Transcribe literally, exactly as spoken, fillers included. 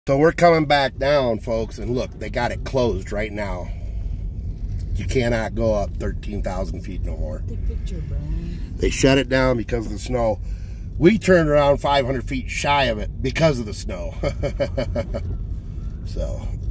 So we're coming back down, folks, and look, they got it closed right now. You cannot go up thirteen thousand feet no more. Take a picture, Brian. They shut it down because of the snow. We turned around five hundred feet shy of it because of the snow. So